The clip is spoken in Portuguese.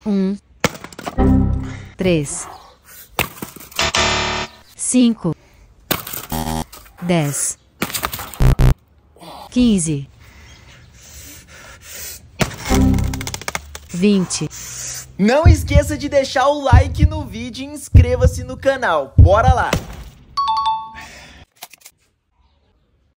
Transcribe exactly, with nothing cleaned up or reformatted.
Um, três, cinco, dez, quinze, vinte. Não esqueça de deixar o like no vídeo e inscreva-se no canal. Bora lá!